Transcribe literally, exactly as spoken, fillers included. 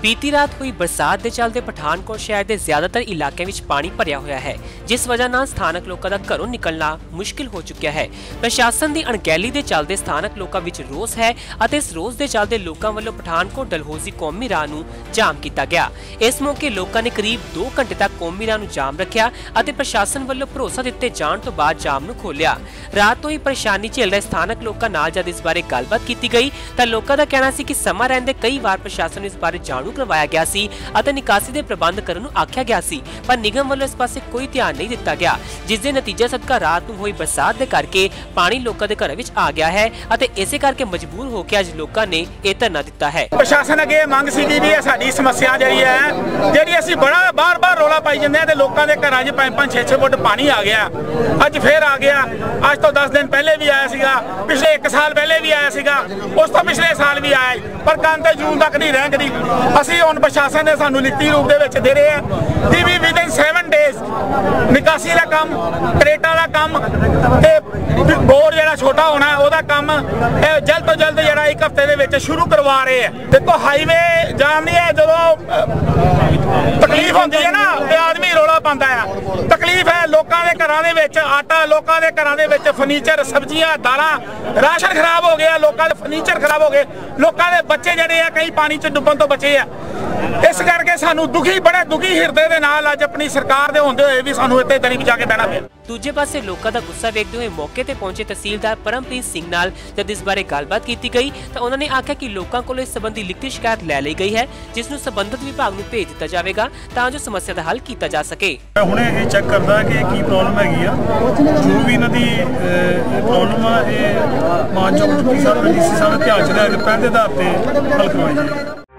बीती रात हुई बरसात के चलते पठानकोट शहर के ज्यादातर इलाकों में पानी भरिया हुआ है, जिस वजह नाल स्थानक लोगों का घरों निकलना मुश्किल हो चुका है। प्रशासन की अणगहली के चलते स्थानक लोगों में रोस है और इस रोस के चलते लोगों वालों पठानकोट डलहौजी कौमी राह नूं जाम किया गया। इस मौके लोगों ने करीब दो घंटे तक कौमी राह नूं जाम रखा और प्रशासन वालों भरोसा दिते जाण तो बाद जाम नूं खोलिया। रात तो ही परेशानी झेल रहे स्थानक लोगों नाल जद इस बारे गलबात की गई तो लोगों का कहना सी कि समा रहिंदे कई बार प्रशासन इस बारे जाणू करवाया गया सी अते निकासी दे प्रबंध करन नूं आख्या गया सी, पर निगम वालों इस पासे कोई ध्यान नहीं दिता गया, जिसके नतीजा सदका रात नूं होई बरसात दे करके पानी लोगों के घरों विच आ गया है अते इसे करके मजबूर होकर अज लोगों ने यह धरना दिता है। प्रशासन अगे मंग सी जी भी साडी समस्या जिहड़ी है जिहड़ी असीं बड़ा बार बार रौला पाई जंदे आ ते लोगों के घरां च पांच पांच छे छे फुट पानी आ गया। अज फिर आ गया, अज तो दस दिन पहले भी आया सीगा, पिछले एक साल पहले भी आया सीगा, उस तो पिछले साल भी आया, पर काम तो जून तक नहीं रह गई। ਅਸੀਂ ਹੁਣ ਪ੍ਰਸ਼ਾਸਨ ਨੇ ਸਾਨੂੰ ਲਿਖਤੀ ਰੂਪ ਦੇ ਵਿੱਚ ਦੇ ਰਹੇ ਆ ਕਿ ਵੀ ਵਿਦਨ ਸੈਵਨ ਡੇਜ਼ ਨਿਕਾਸੀ ਦਾ ਕੰਮ, ਕਰੇਟਾ ਦਾ ਕੰਮ ਤੇ ਬੋਰ ਜਿਹੜਾ ਛੋਟਾ ਹੋਣਾ ਉਹਦਾ ਕੰਮ ਇਹ ਜਲਦ ਤੋਂ ਜਲਦ ਜਿਹੜਾ ਇੱਕ ਹਫ਼ਤੇ ਦੇ ਵਿੱਚ ਸ਼ੁਰੂ ਕਰਵਾ ਰਹੇ ਆ। ਦੇਖੋ ਹਾਈਵੇ ਜਾਮ ਨਹੀਂ ਹੈ, ਜਦੋਂ ਤਕਲੀਫ ਹੁੰਦੀ ਹੈ ਨਾ ਤੇ ਆਦਮੀ ਰੋਲਾ ਪਾਉਂਦਾ ਆ। ਤਕਲੀਫ ਹੈ ਲੋਕਾਂ ਦੇ ਘਰਾਂ ਦੇ ਵਿੱਚ ਆਟਾ, ਲੋਕਾਂ ਦੇ ਘਰਾਂ ਦੇ ਵਿੱਚ ਫਰਨੀਚਰ, ਸਬਜ਼ੀਆਂ, ਦਾਲਾਂ, ਰਾਸ਼ਨ ਖਰਾਬ ਹੋ ਗਿਆ, ਲੋਕਾਂ ਦੇ ਫਰਨੀਚਰ ਖਰਾਬ ਹੋ ਗਏ, ਲੋਕਾਂ ਦੇ ਬੱਚੇ ਜਿਹੜੇ ਆ ਕਈ ਪਾਣੀ 'ਚ ਡੁੱਬਣ ਤੋਂ बचे आ। इस करके सानू दुखी बड़े दुखी हिरदे दे नाल अज अपनी सरकार दे होंदे होए भी सानू इत्ते दरी विच जाके बैठना पिया। दूजे पासे लोगों का गुस्सा वेखदे हुए मौके ते पहुंचे तहसीलदार परमप्रीत सिंह नाल जब इस बारे गलबात की गई तो उन्होंने आख्या कि लोगों को इस संबंधी लिखती शिकायत लै ली गई है, जिसनूं संबंधित विभाग नूं भेज दिता जाएगा तां जो समस्या दा हल किया जा सके। हुणे ये चेक करदा कि की प्रॉब्लम हैगी आ, जो भी इन्हां दी प्रॉब्लम आ ये मानयोग डिप्टी साहब डी सी साहब ध्यान च लै के पहले आधार ते हल करवाई जाए।